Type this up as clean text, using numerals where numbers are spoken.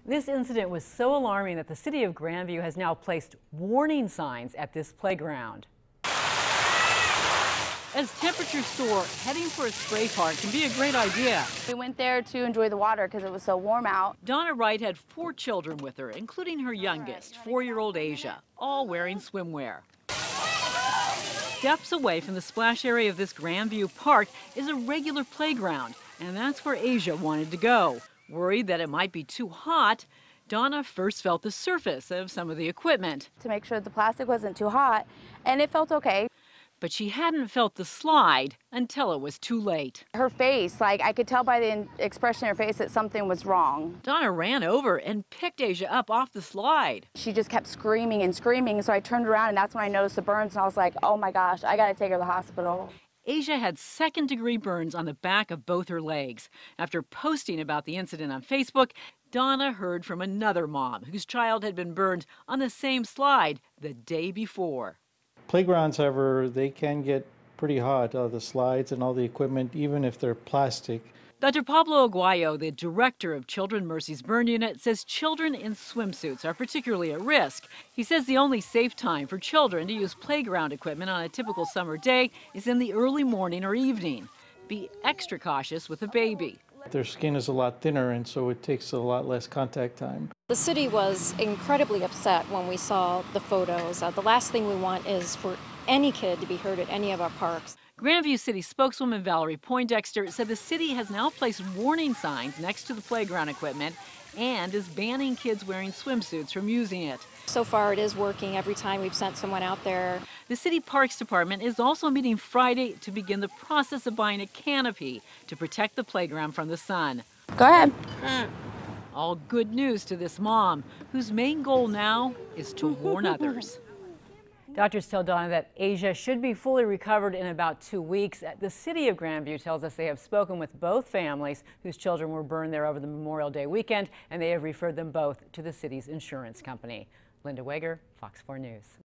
This incident was so alarming that the city of Grandview has now placed warning signs at this playground. As temperatures soar, heading for a spray park can be a great idea. We went there to enjoy the water because it was so warm out. Donna Wright had 4 children with her, including her youngest, 4-year-old Asia, all wearing swimwear. Steps away from the splash area of this Grandview Park is a regular playground, and that's where Asia wanted to go. Worried that it might be too hot, Donna first felt the surface of some of the equipment. To make sure the plastic wasn't too hot, and it felt okay. But she hadn't felt the slide until it was too late. Her face, I could tell by the expression in her face that something was wrong. Donna ran over and picked Asia up off the slide. She just kept screaming and screaming, so I turned around and that's when I noticed the burns and I was like, oh my gosh, I gotta take her to the hospital. Asia had second-degree burns on the back of both her legs. After posting about the incident on Facebook, Donna heard from another mom whose child had been burned on the same slide the day before. Playgrounds, however, they can get pretty hot, the slides and all the equipment, even if they're plastic. Dr. Pablo Aguayo, the director of Children Mercy's Burn Unit, says children in swimsuits are particularly at risk. He says the only safe time for children to use playground equipment on a typical summer day is in the early morning or evening. Be extra cautious with a baby. Their skin is a lot thinner, and so it takes a lot less contact time. The city was incredibly upset when we saw the photos. The last thing we want is for any kid to be hurt at any of our parks. Grandview City spokeswoman Valerie Poindexter said the city has now placed warning signs next to the playground equipment and is banning kids wearing swimsuits from using it. So far it is working every time we've sent someone out there. The City Parks Department is also meeting Friday to begin the process of buying a canopy to protect the playground from the sun. Go ahead. All good news to this mom, whose main goal now is to warn others. Doctors tell Donna that Asia should be fully recovered in about 2 weeks. The city of Grandview tells us they have spoken with both families whose children were burned there over the Memorial Day weekend, and they have referred them both to the city's insurance company. Linda Wager, Fox 4 News.